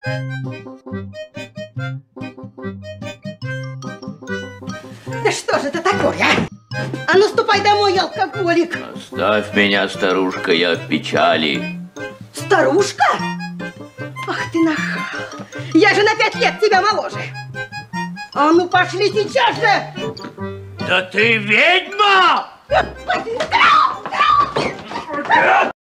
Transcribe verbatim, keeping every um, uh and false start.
Да что же это такое, а? А ну ступай домой, алкоголик. Оставь меня, старушка, я в печали. Старушка? Ах ты нахал. Я же на пять лет тебя моложе. А ну пошли сейчас же. Да ты ведьма!